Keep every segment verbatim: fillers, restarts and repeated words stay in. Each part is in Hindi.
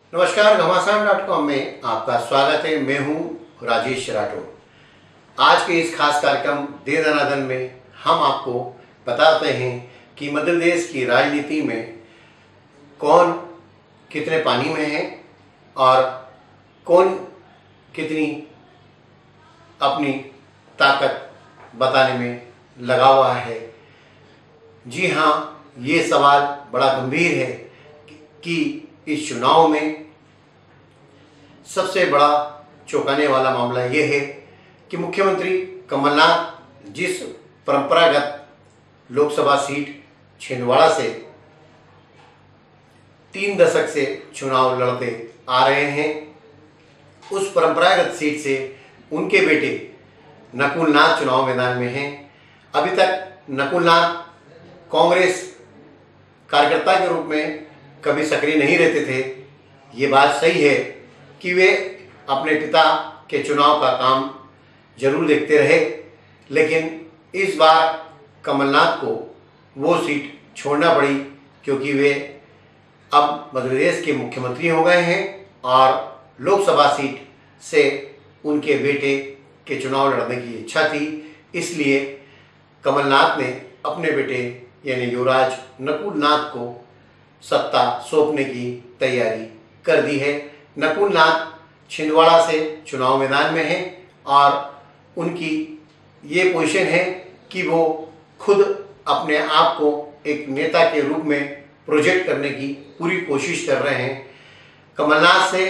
नमस्कार, घमासान डॉट कॉम में आपका स्वागत है। मैं हूं राजेश राठौर। आज के इस खास कार्यक्रम दे दनादन में हम आपको बताते हैं कि मध्य प्रदेश की राजनीति में कौन कितने पानी में है और कौन कितनी अपनी ताकत बताने में लगा हुआ है। जी हाँ, ये सवाल बड़ा गंभीर है कि इस चुनाव में सबसे बड़ा चौंकाने वाला मामला ये है कि मुख्यमंत्री कमलनाथ जिस परंपरागत लोकसभा सीट छिंदवाड़ा से तीन दशक से चुनाव लड़ते आ रहे हैं, उस परंपरागत सीट से उनके बेटे नकुलनाथ चुनाव मैदान में हैं। अभी तक नकुलनाथ कांग्रेस कार्यकर्ता के रूप में कभी सक्रिय नहीं रहते थे। ये बात सही है कि वे अपने पिता के चुनाव का काम जरूर देखते रहे, लेकिन इस बार कमलनाथ को वो सीट छोड़ना पड़ी क्योंकि वे अब मध्य प्रदेश के मुख्यमंत्री हो गए हैं और लोकसभा सीट से उनके बेटे के चुनाव लड़ने की इच्छा थी। इसलिए कमलनाथ ने अपने बेटे यानी युवराज नकुलनाथ को सत्ता सौंपने की तैयारी कर दी है। नकुलनाथ छिंदवाड़ा से चुनाव मैदान में हैं और उनकी ये पोजीशन है कि वो खुद अपने आप को एक नेता के रूप में प्रोजेक्ट करने की पूरी कोशिश कर रहे हैं। कमलनाथ से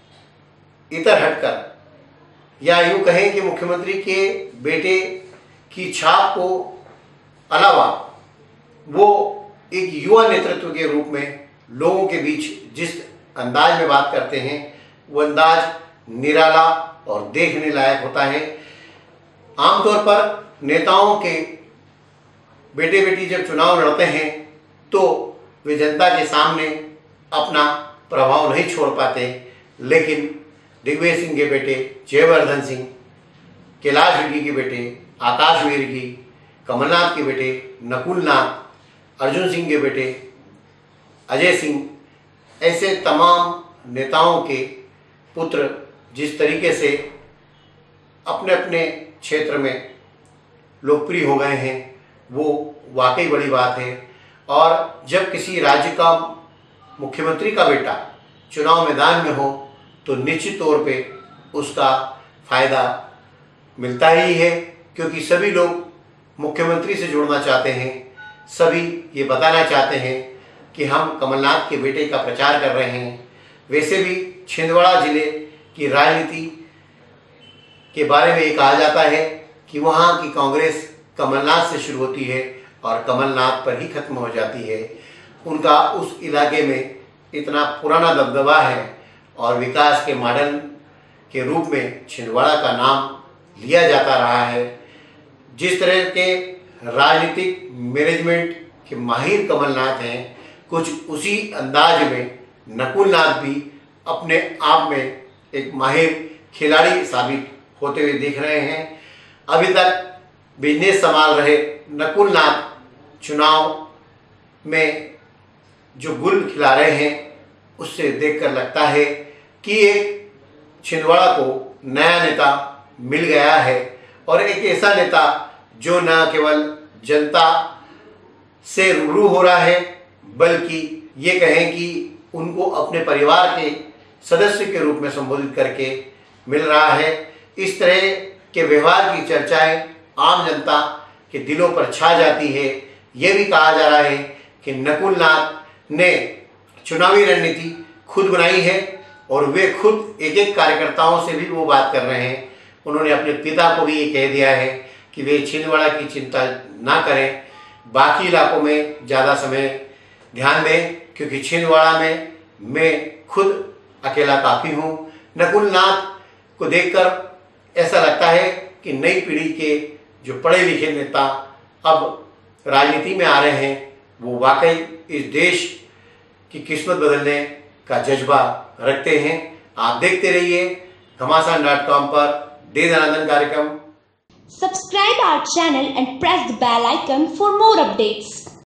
इतर हटकर या यूँ कहें कि मुख्यमंत्री के बेटे की छाप को अलावा वो एक युवा नेतृत्व के रूप में लोगों के बीच जिस अंदाज में बात करते हैं वो अंदाज निराला और देखने लायक होता है। आमतौर पर नेताओं के बेटे बेटी जब चुनाव लड़ते हैं तो वे जनता के सामने अपना प्रभाव नहीं छोड़ पाते, लेकिन दिग्विजय सिंह के बेटे जयवर्धन सिंह, कैलाश विर्की के बेटे आकाश विर्की, कमलनाथ के बेटे नकुलनाथ, अर्जुन सिंह के बेटे अजय सिंह, ऐसे तमाम नेताओं के पुत्र जिस तरीके से अपने अपने क्षेत्र में लोकप्रिय हो गए हैं वो वाकई बड़ी बात है। और जब किसी राज्य का मुख्यमंत्री का बेटा चुनाव मैदान में हो तो निश्चित तौर पे उसका फ़ायदा मिलता ही है, क्योंकि सभी लोग मुख्यमंत्री से जुड़ना चाहते हैं, सभी ये बताना चाहते हैं कि हम कमलनाथ के बेटे का प्रचार कर रहे हैं। वैसे भी छिंदवाड़ा जिले की राजनीति के बारे में ये कहा जाता है कि वहाँ की कांग्रेस कमलनाथ से शुरू होती है और कमलनाथ पर ही खत्म हो जाती है। उनका उस इलाके में इतना पुराना दबदबा है और विकास के मॉडल के रूप में छिंदवाड़ा का नाम लिया जाता रहा है। जिस तरह के राजनीतिक मैनेजमेंट के माहिर कमलनाथ हैं, कुछ उसी अंदाज में नकुलनाथ भी अपने आप में एक माहिर खिलाड़ी साबित होते हुए दिख रहे हैं। अभी तक बिजनेस संभाल रहे नकुलनाथ चुनाव में जो गुल खिला रहे हैं उससे देखकर लगता है कि एक छिंदवाड़ा को नया नेता मिल गया है और एक ऐसा नेता जो न केवल जनता से रूबरू हो रहा है बल्कि ये कहें कि उनको अपने परिवार के सदस्य के रूप में संबोधित करके मिल रहा है। इस तरह के व्यवहार की चर्चाएं आम जनता के दिलों पर छा जाती है। ये भी कहा जा रहा है कि नकुलनाथ ने चुनावी रणनीति खुद बनाई है और वे खुद एक एक कार्यकर्ताओं से भी वो बात कर रहे हैं। उन्होंने अपने पिता को भी ये कह दिया है कि वे छिंदवाड़ा की चिंता ना करें, बाकी इलाकों में ज़्यादा समय ध्यान दें, क्योंकि छिंदवाड़ा में मैं खुद अकेला काफ़ी हूँ। नकुलनाथ को देखकर ऐसा लगता है कि नई पीढ़ी के जो पढ़े लिखे नेता अब राजनीति में आ रहे हैं वो वाकई इस देश की किस्मत बदलने का जज्बा रखते हैं। आप देखते रहिए घमासान डॉट कॉम पर दे दनादन कार्यक्रम। Subscribe our channel and press the bell icon for more updates.